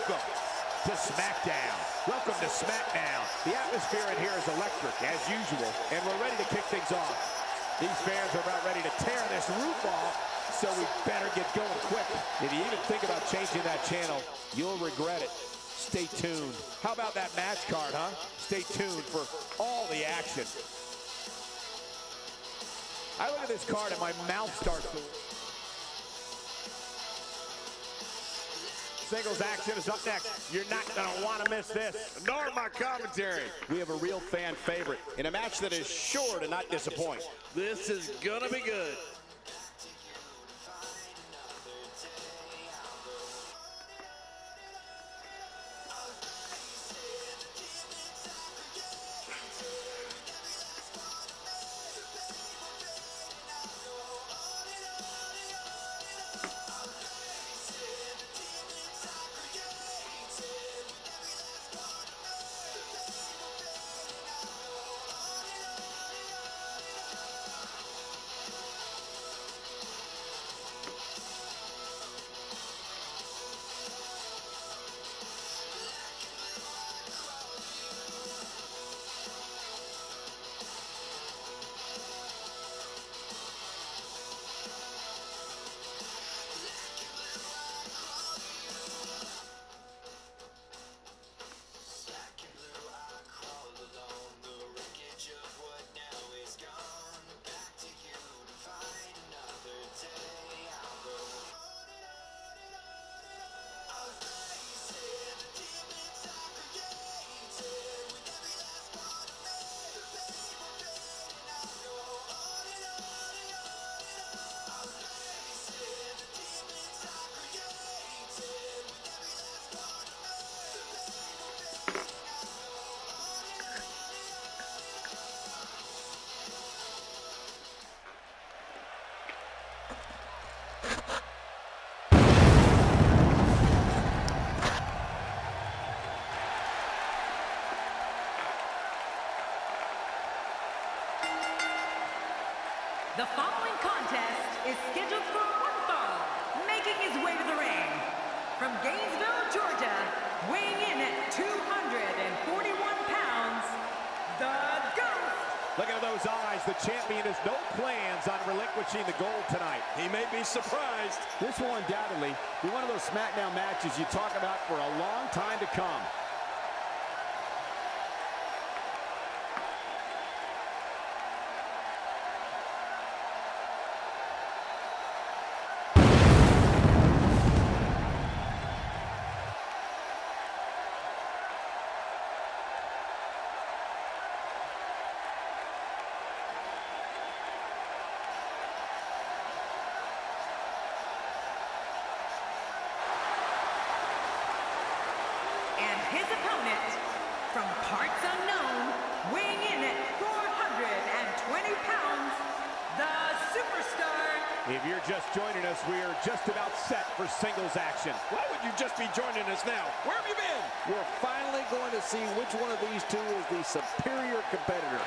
Welcome to SmackDown. Welcome to SmackDown. The atmosphere in here is electric, as usual, and we're ready to kick things off. These fans are about ready to tear this roof off, so we better get going quick. If you even think about changing that channel, you'll regret it. Stay tuned. How about that match card, huh? Stay tuned for all the action. I look at this card and my mouth starts to... Singles action is up next. You're not going to want to miss this. Nor my commentary. We have a real fan favorite in a match that is sure to not disappoint. This is going to be good. The following contest is scheduled for one fall, making his way to the ring. From Gainesville, Georgia, weighing in at 241 pounds, the Ghost. Look at those eyes. The champion has no plans on relinquishing the gold tonight. He may be surprised. This will undoubtedly be one of those SmackDown matches you talk about for a long time to come. His opponent, from parts unknown, weighing in at 420 pounds, the Superstar. If you're just joining us, we are just about set for singles action. Why would you just be joining us now? Where have you been? We're finally going to see which one of these two is the superior competitor.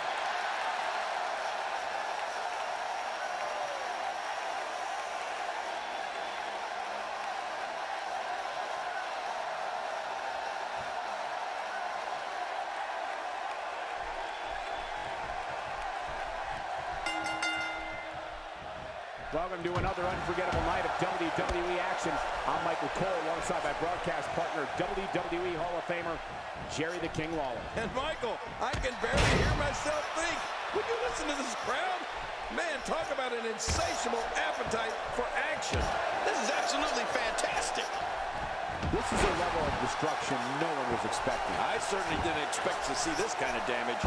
Welcome to another unforgettable night of WWE action. I'm Michael Cole, alongside my broadcast partner, WWE Hall of Famer, Jerry the King Lawler. And Michael, I can barely hear myself think. Would you listen to this crowd? Man, talk about an insatiable appetite for action. This is absolutely fantastic. This is a level of destruction no one was expecting. I certainly didn't expect to see this kind of damage.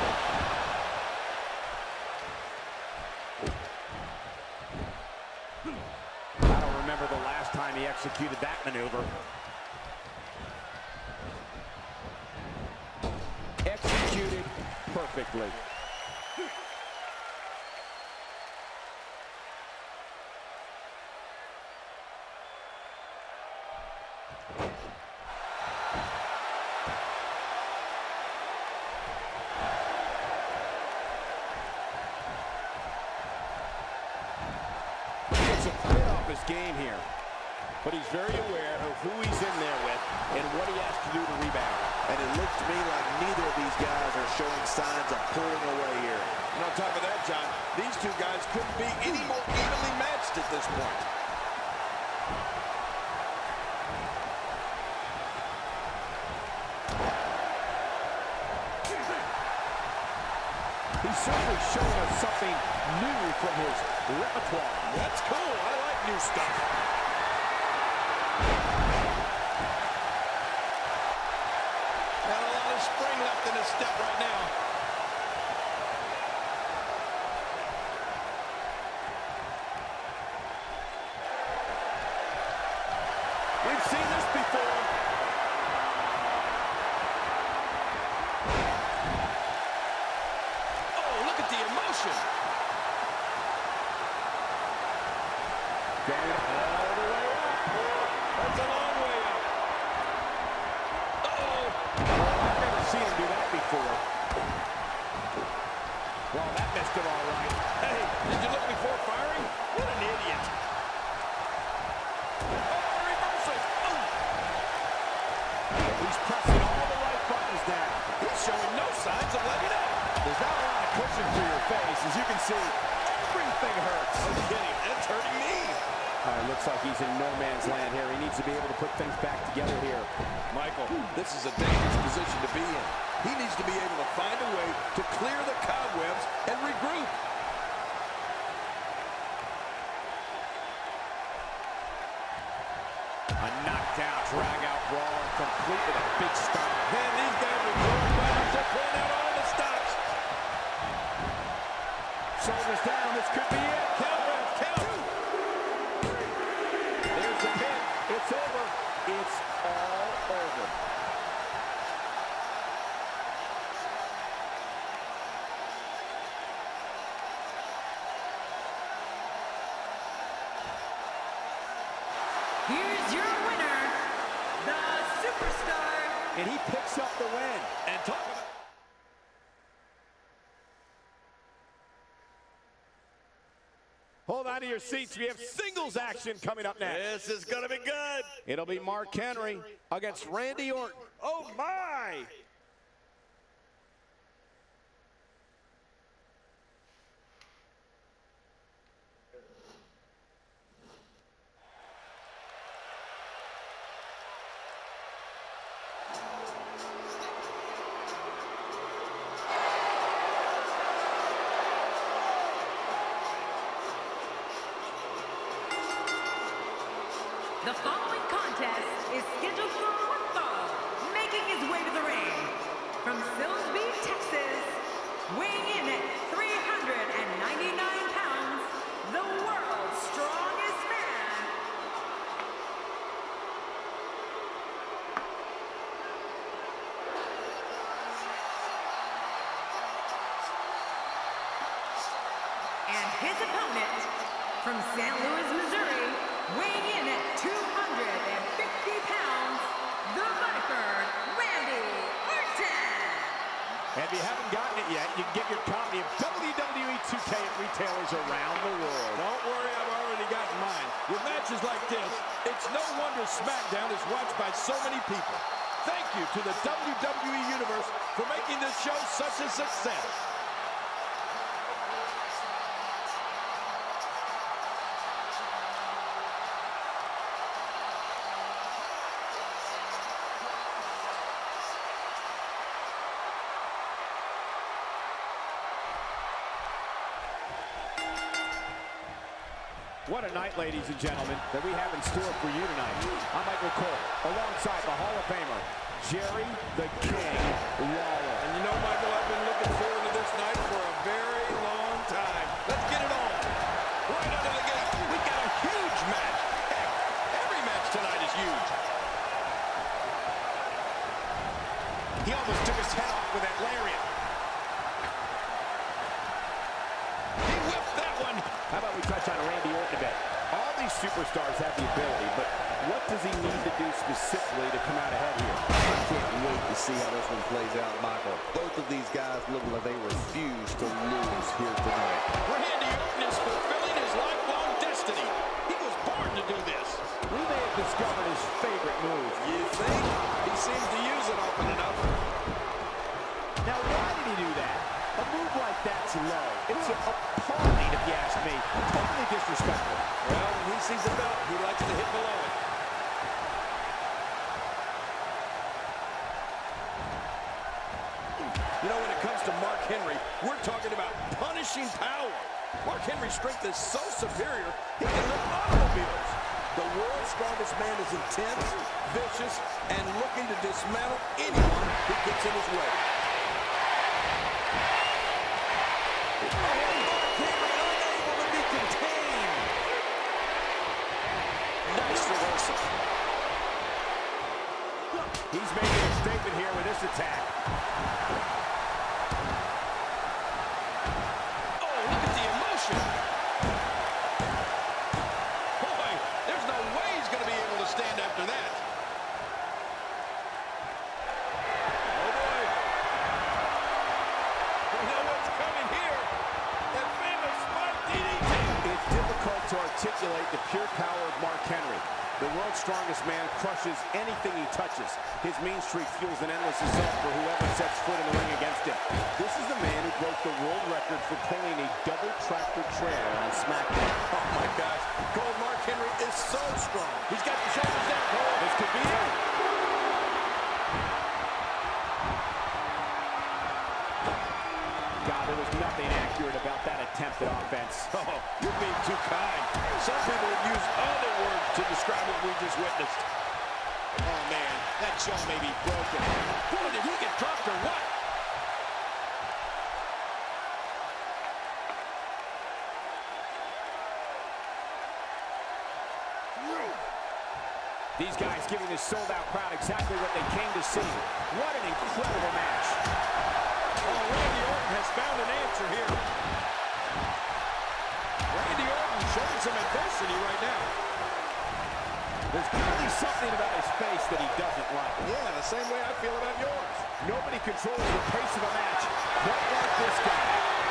I don't remember the last time he executed that maneuver. Executed perfectly. It's a bit off his game here, but he's very aware of who he's in there with and what he has to do to rebound. And it looks to me like neither of these guys are showing signs of pulling away here. And on top of that, John, these two guys couldn't be any more evenly matched at this point. He's certainly showing us something new from his repertoire. That's cool. I like new stuff. Not a lot of spring left in his step right now. We've seen this before. Going all the way up. That's a long way up. Uh-oh. I've never seen him do that before. Well, that missed him all right. Hey, did you look before firing? What an idiot. Oh, reversal. Oh. He's pressing all the right buttons now. He's showing no signs of letting up. There's not a lot of cushion for your face. As you can see, everything hurts. No kidding. That's hurting me. Looks like he's in no man's land here. He needs to be able to put things back together here. Michael, this is a dangerous position to be in. He needs to be able to find a way to clear the cobwebs and regroup. A knockdown, drag-out brawl, complete with a big stop. Man, these guys are throwing down. They're pulling out all the stops. Shoulders down. This could be it. Count, Ref, count. There's the pin. It's over. It's all over. Here's your winner, the Superstar. And he picks up the win. And talk about... Hold on to your seats. We have singles action coming up next. This is going to be good. It'll be Mark Henry against Randy Orton. Oh, my. The following contest is scheduled for one fall, making his way to the ring. From Silsbee, Texas, weighing in at 399 pounds, the world's strongest man. And his opponent, from St. Louis, Missouri, weighing in at 250 pounds, the Viper, Randy Orton. And if you haven't gotten it yet, you can get your copy of WWE 2K at retailers around the world. Don't worry, I've already got mine. With matches like this, it's no wonder SmackDown is watched by so many people. Thank you to the WWE Universe for making this show such a success. What a night, ladies and gentlemen, that we have in store for you tonight. I'm Michael Cole, alongside the Hall of Famer, Jerry the King Lawler. And you know, Michael, I've been looking forward to this night for a very long time. Let's get it on. Right out of the gate, we got a huge match. Heck, every match tonight is huge. He almost took his head off with that lariat. He whipped that one. How about we touch on Randy Orton a bit? All these superstars have the ability, but what does he need to do specifically to come out ahead here? I can't wait to see how this one plays out, Michael. Both of these guys look like they refuse to lose here tonight. Randy Orton is fulfilling his lifelong destiny. He was born to do this. We may have discovered his favorite move. You think? He seems to use it often enough. Now, why did he do that? A move like that's low. It's appalling, if you ask me. Totally disrespectful. Well, when he sees a belt, he likes to hit below it. You know, when it comes to Mark Henry, we're talking about punishing power. Mark Henry's strength is so superior, he can lift automobiles. The world's strongest man is intense, vicious, and looking to dismantle anyone who gets in his way. Mark Henry unable to be contained. Nice reversal. He's making a statement here with this attack. Boy, there's no way he's going to be able to stand after that. Oh, boy. We know what's coming here. That famous smart DDT. It's difficult to articulate the pure power of Mark Henry. The world's strongest man crushes anything he touches. His mean streak fuels an endless assault for whoever sets foot in the ring against him. This is the man who broke the world record for pulling a double tractor trailer on SmackDown. Oh, my gosh. Cole, Mark Henry is so strong. He's got the shoulders down, Cole. This could be it. God, there was nothing accurate about that attempted offense. Oh, you're being too kind. Some people would use other words to describe what we just witnessed. Oh, man, that jaw may be broken. Boy, did he get dropped or what? These guys giving this sold-out crowd exactly what they came to see. What an incredible match. Oh, Randy Orton has found an answer here. Randy Orton showing some adversity right now. There's clearly something about his face that he doesn't like. Yeah, the same way I feel about yours. Nobody controls the pace of a match quite like this guy.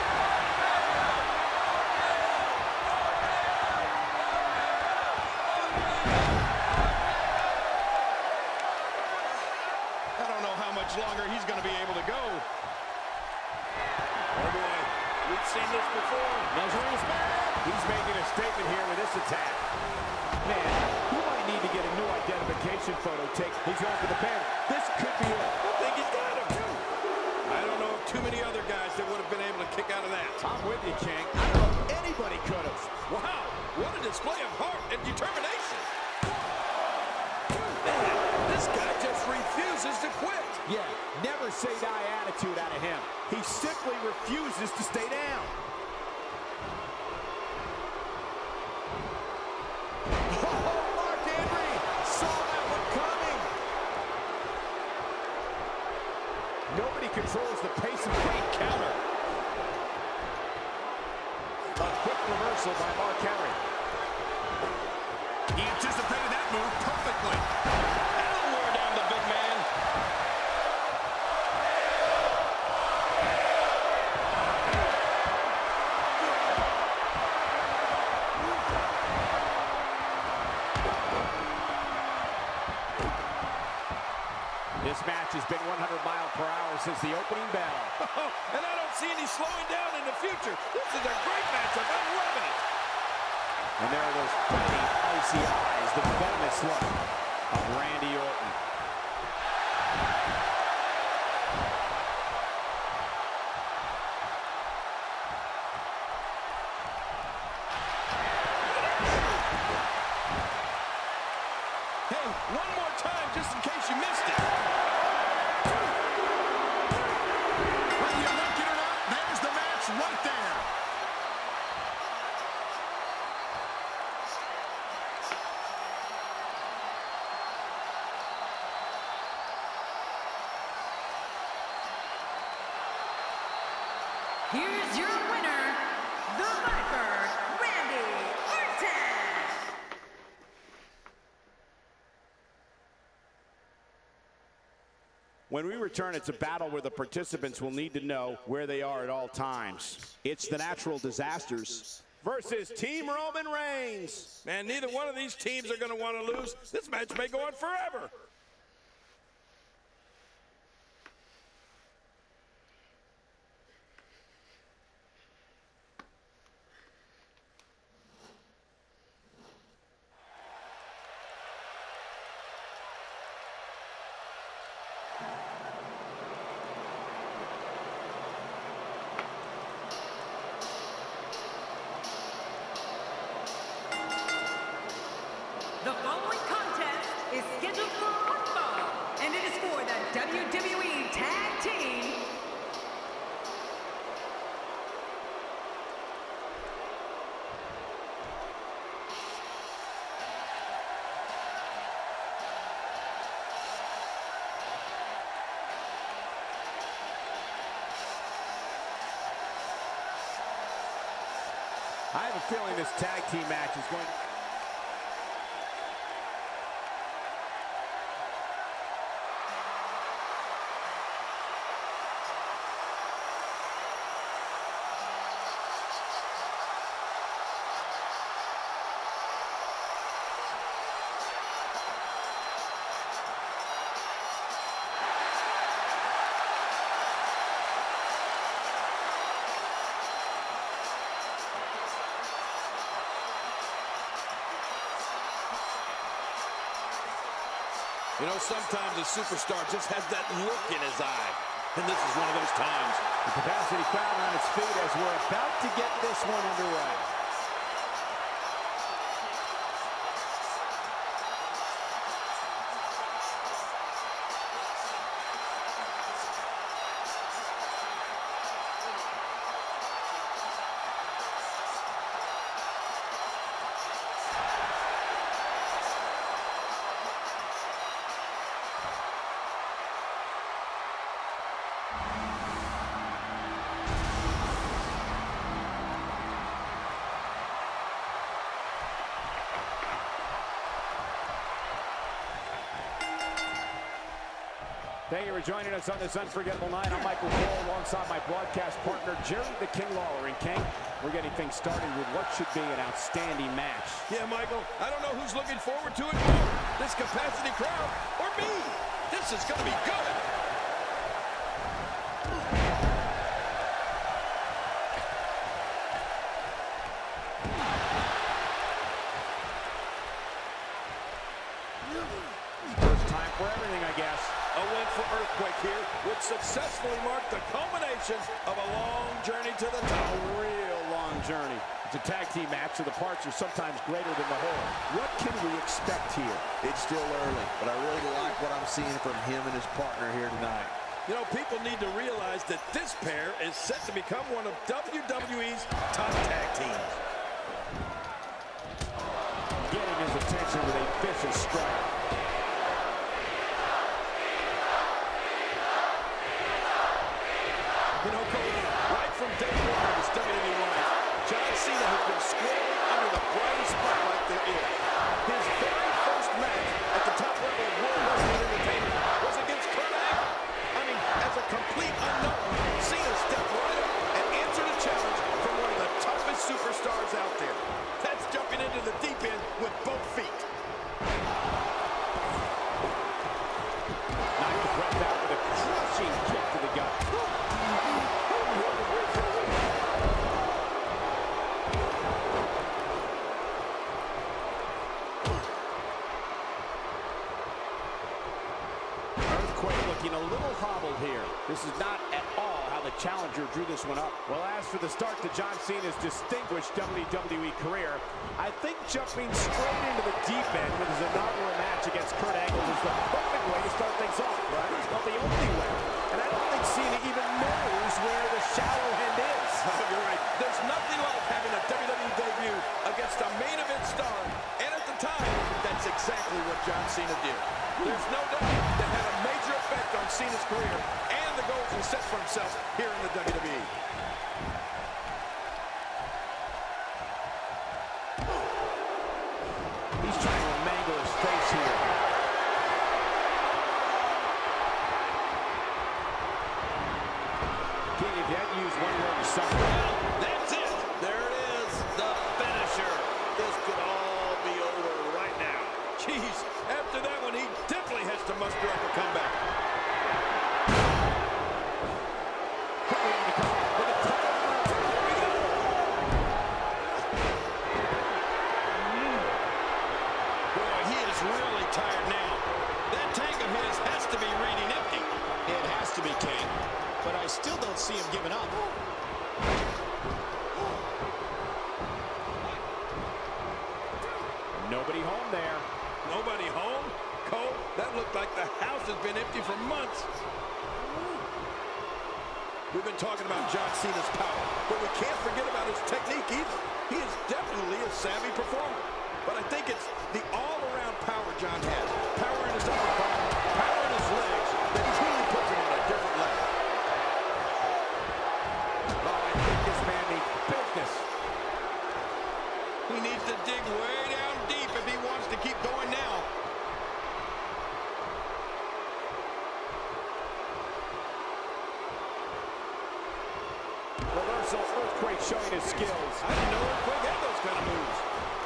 I don't know how much longer he's going to be able to go. Oh, boy. We've seen this before. Measuring his back. He's making a statement here with this attack. Man, he might need to get a new identification photo taken. He's going for the pin. This could be it. I think he's got him. I don't know of too many other guys that would have been able to kick out of that. I'm with you, King. I don't know if anybody could have. Wow, what a display of heart and determination. Man, this guy just refuses to quit. Yeah, never say die attitude out of him. He simply refuses to stay down. Mark Henry saw that one coming. Nobody controls the pace of the great counter. A quick reversal by Mark Henry. He anticipated that move perfectly. That'll wear down the big man. This match has been 100 miles per hour since the opening bell. And I don't see any slowing down in the future. This is a great matchup. I'm loving it. And there are those pretty icy eyes, the venomous look of Randy Orton. Hey, one more time just in case you missed it. Whether you like it or not, there's the match right there. Here's your winner, the Viper, Randy Orton. When we return, it's a battle where the participants will need to know where they are at all times. It's the Natural Disasters versus Team Roman Reigns. Man, neither one of these teams are going to want to lose. This match may go on forever. feeling this tag team match is going to... You know, sometimes a superstar just has that look in his eye. And this is one of those times. The capacity crowd on its feet as we're about to get this one underway. Thank you for joining us on this unforgettable night. I'm Michael Cole alongside my broadcast partner, Jerry the King Lawler. And King, we're getting things started with what should be an outstanding match. Yeah, Michael, I don't know who's looking forward to it more, this capacity crowd or me. This is going to be good. First time for everything, I guess. A win for Earthquake here would successfully mark the culmination of a long journey to the top. A real long journey. It's a tag team match, so the parts are sometimes greater than the whole. What can we expect here? It's still early, but I really like what I'm seeing from him and his partner here tonight. You know, people need to realize that this pair is set to become one of WWE's top tag teams. Getting his attention with a vicious strike. You know, Cody, right from day one of his WWE life, John Cena has been squarely under the brightest spotlight there is. His very first match at the top level of World Wrestling Entertainment was against Kurt Angle. I mean, as a complete unknown, Cena stepped right up and answered a challenge from one of the toughest superstars out there. That's jumping into the deep end with both feet. Knocked the breath out with a crushing kick to the gut. Earthquake looking a little hobbled here. This is not at all how the challenger drew this one up. Well, as for the start to John Cena's distinguished WWE career, I think jumping straight into the deep end with his inaugural match against Kurt Angle is the perfect way to start things off, right? It's not the only way. And I don't think Cena even knows where the shallow end is. You're right. There's nothing like having a WWE debut against a main event star. And at the time, that's exactly what John Cena did. There's no doubt that had a major effect on Cena's career and the goals he set for himself here in the WWE. He's trying to mangle his face here. King, if you had to use one word to sum it up. That's it. There it is, the finisher. This could all be over right now. Jeez, after that one, he definitely has to muster up a comeback. Boy, he is really tired now. That tank of his has to be reading empty. It has to be, King, but I still don't see him giving up. Nobody home there. Nobody home? Cole, that looked like the house has been empty for months. We've been talking about John Cena's power, but we can't forget about his technique either. He is definitely a savvy performer. But I think it's the all-around power John has. Power in his upper body, power in his legs, that truly puts him on a different level. Oh, I think this man means business. saw Earthquake showing his skills. I didn't know Earthquake had those kind of moves.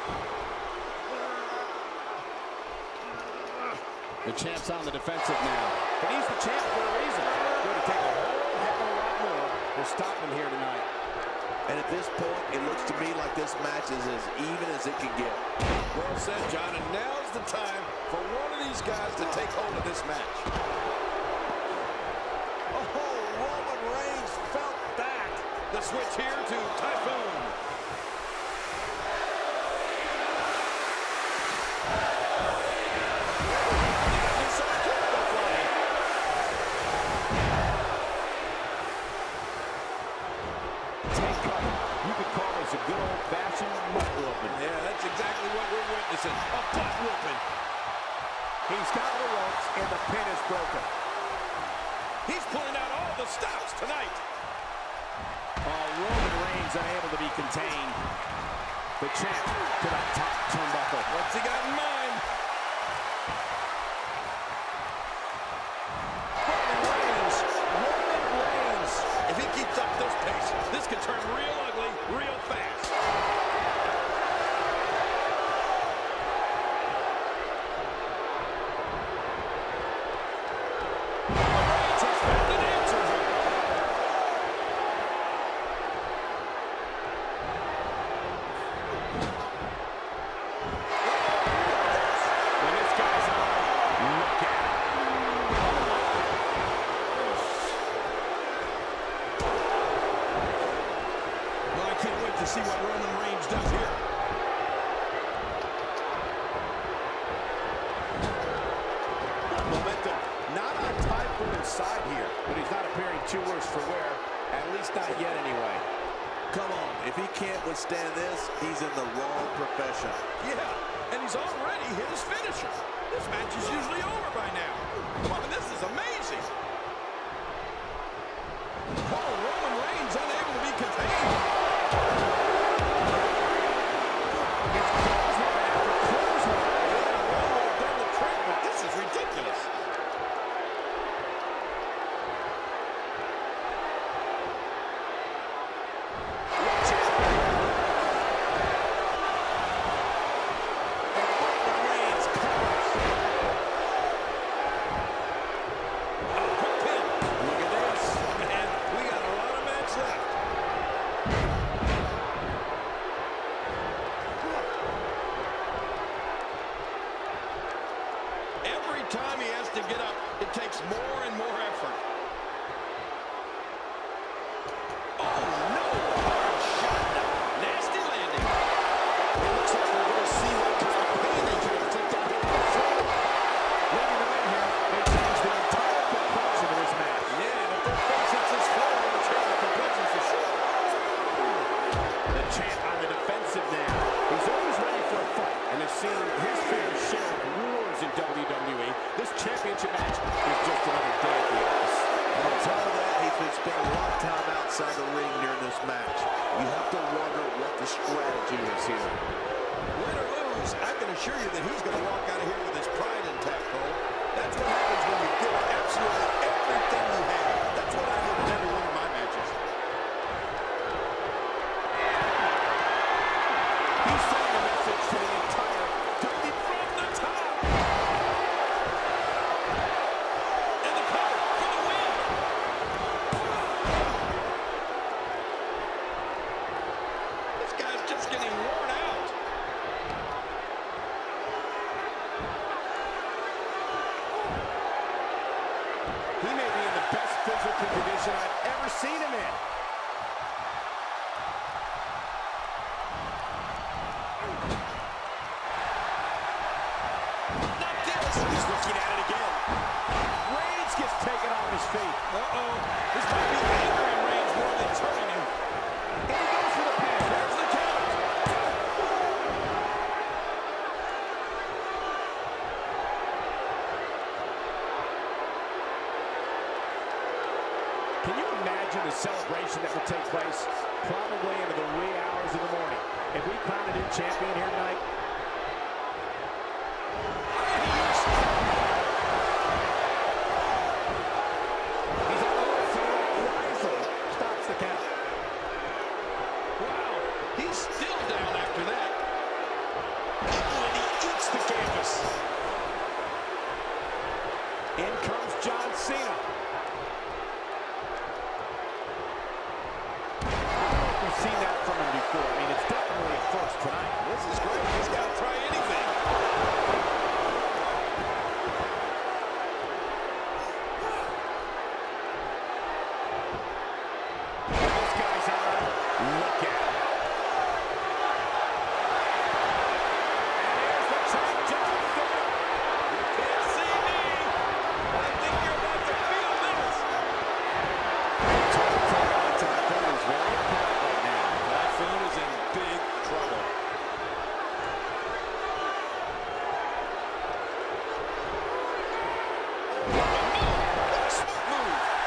The champ's on the defensive now. But he's the champ for a reason. Going to take a whole heck of a lot more to stop him here tonight. And at this point, it looks to me like this match is as even as it can get. Well said, John, and now's the time for one of these guys to take hold of this match. Oh, Roman Reigns felt that. The switch here to Typhoon. You could call this a good old-fashioned butt whooping. Yeah, that's exactly what we're witnessing. A butt whooping. He's got the ropes, and the pin is broken. He's pulling out all the stops tonight. Oh, Roman Reigns unable to be contained. The champ to the top turnbuckle. What's he got in mind? Roman Reigns. If he keeps up this pace, this could turn real ugly real fast. Reigns has found an answer here. When this guy's on, look at him. Well, I can't wait to see what Roman Reigns does here. Momentum not on Typhoon's side here, but he's not appearing too worse for wear, at least not yet anyway. Come on, if he can't withstand this, he's in the wrong profession. Yeah, and he's already hit his finisher. This match is usually over by now. Wow, this is amazing. Oh, Roman Reigns unable to be contained. It's clothesline after clothesline. Yeah, Roman would have done the trick, but this is ridiculous. Watch it. And Roman Reigns covers. A quick pin. Look at this. Man, we got a lot of match left. Every time he has to get up, it takes more and more effort. Oh, no! Hard shot. Nasty landing. It looks like we're going to see what kind of pain they can inflict on him. Leading the way here, they changed the entire complexion of this match. Yeah, and if their face hits this floor, it'll change the complexion for sure. The champ on the defensive now. He's always ready for a fight and has seen his fair share of wars in WWE. This championship match is just another day at the office. And on top of that, he's been spending a lot of time outside the ring during this match. You have to wonder what the strategy is here. Win or lose, I can assure you that he's going to walk out of here with his pride intact, Cole. That's what happens when you give it absolutely everything you have. That's what I did in every one of my matches. He's sending a message to the entire From the top. And the cover for the win. This guy's just getting worn out. He may be in the best physical condition I've ever seen him in. Not this. He's looking at it again. Reigns gets taken off his feet. Uh-oh. This might be angering Reigns more than it's hurting him. And he goes for the pin. There's the count. Can you imagine the celebration that will take place probably into the wee hours of the morning if we crown a new champion here tonight? He's on the left side. Riser stops the count.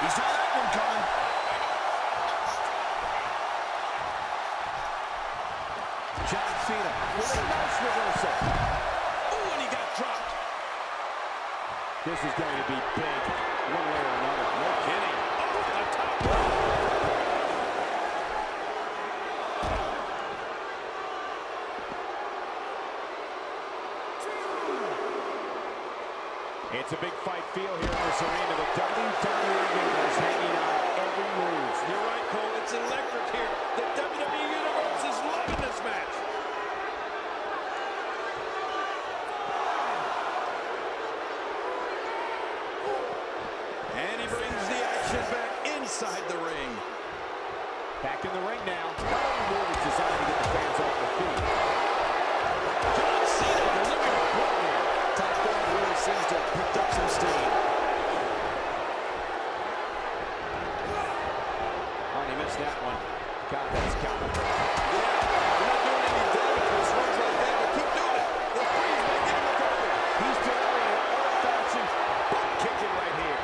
He saw that one coming. John Cena with a nice reversal. Oh, and he got dropped. This is going to be big, one way or another. No kidding. Off the top rope. It's a big fight feel here in this arena. The WWE Universe hanging on every move. You're right, Cole. It's electric here. The WWE Universe is loving this match. And he brings the action back inside the ring. Back in the ring now. Another move is designed to get the fans off their feet. John Cena delivering a blow here. Top form really seems to have picked up some steam. Oh, he missed that one. God, that's counter. Yeah, you're not doing any damage with swings like that, but keep doing it. The freeze may get him recovered. He's delivering an old-fashioned butt kicking right here.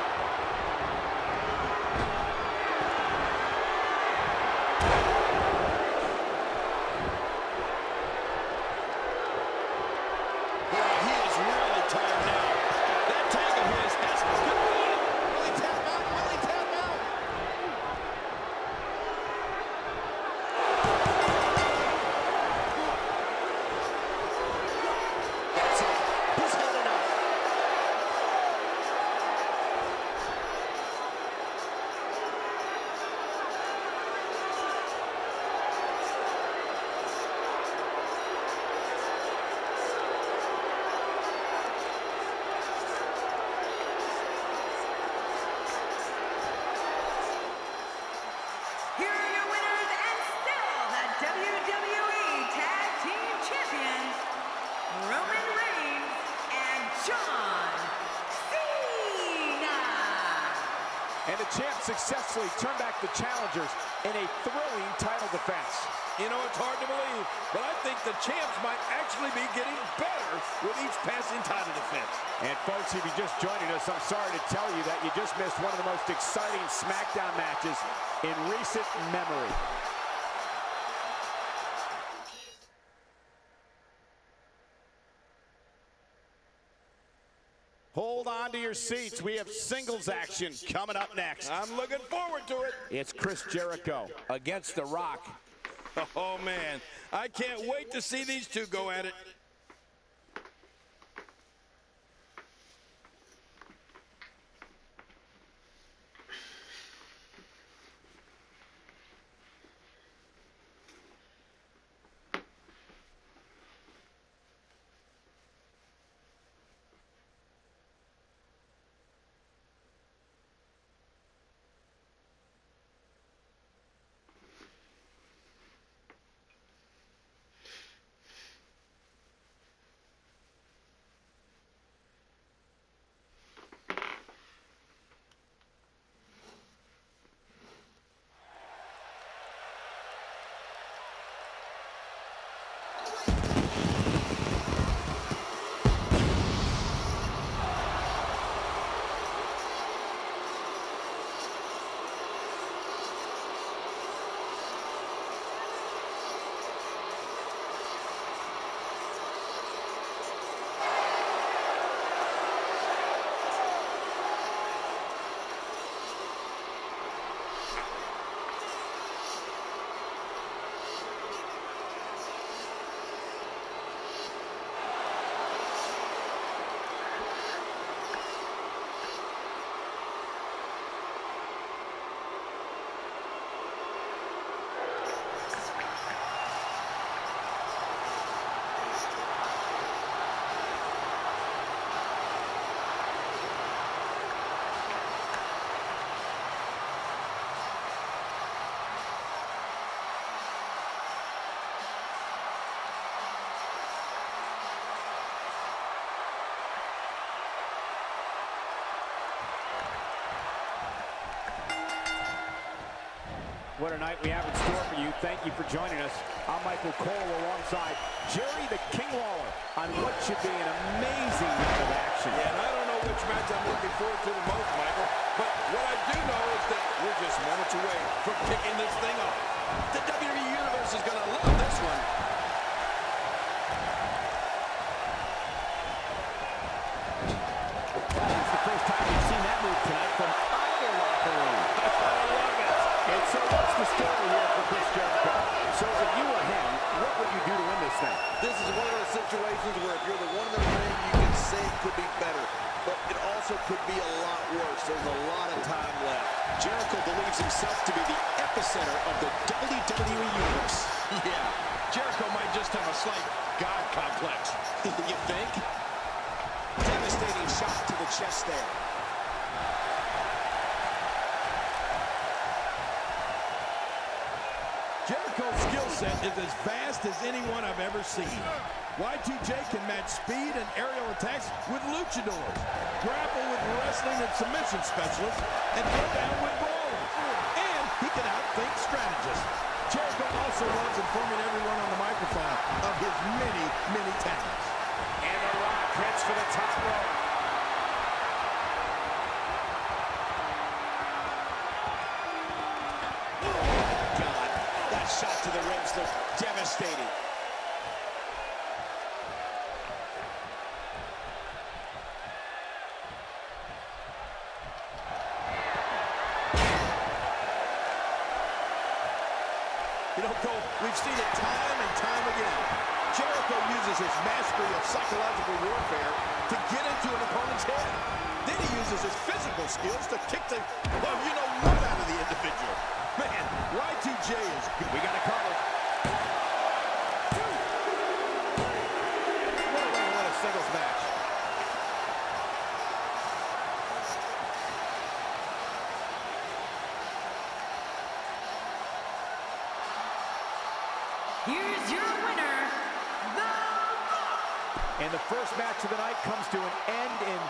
Boy, he is really tired now. That tag of his has good on it. Will he tap out? Will he tap out? That's it. He's had enough. Here are your winners and still the WWE Tag Team Champions, Roman Reigns and John Cena. And the champ successfully turned back the challengers in a thrilling title defense. You know, it's hard to believe, but I think the champs might actually be getting better with each passing title defense. And folks, if you're just joining us, I'm sorry to tell you that you just missed one of the most exciting SmackDown matches in recent memory. Hold on to your seats. We have singles action coming up next. I'm looking forward to it. It's Chris Jericho against The Rock. Oh, man. I can't wait to see these two go at it. What a night we have in store for you. Thank you for joining us. I'm Michael Cole alongside Jerry the King Lawler on what should be an amazing night of action. Yeah, and I don't know which match I'm looking forward to the most, Michael, but what I do know is Jericho believes himself to be the epicenter of the WWE Universe. Yeah, Jericho might just have a slight God complex. You think? Devastating shot to the chest there. Jericho's skill set is as vast as anyone I've ever seen. Y2J can match speed and aerial attacks with luchadors, grapple with wrestling and submission specialists, and throw down with brawlers. And he can outthink strategists. Jericho also loves informing everyone on the microphone of his many, many talents. And The Rock heads for the top rope. Shot to the ribs looked devastating. You know, Cole, we've seen it time and time again. Jericho uses his mastery of psychological warfare to get into an opponent's head. Then he uses his physical skills to kick the, well, you know, what out of the individual. Man, Y2J is good. We got a cover. What a way to win a singles match. Here's your winner, The Rock. And the first match of the night comes to an end in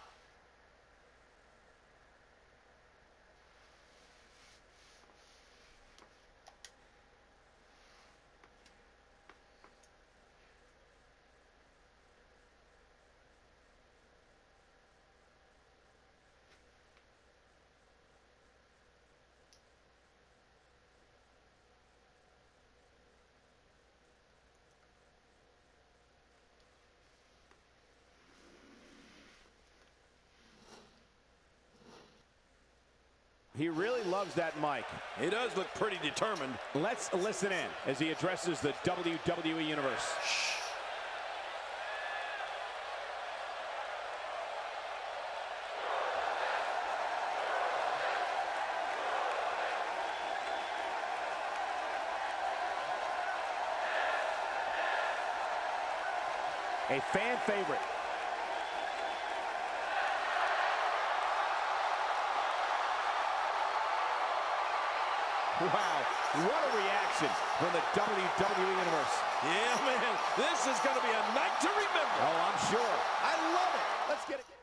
He really loves that mic. He does look pretty determined. Let's listen in as he addresses the WWE Universe. A fan favorite. Wow, what a reaction from the WWE Universe. Yeah, man, this is going to be a night to remember. Oh, I'm sure. I love it. Let's get it.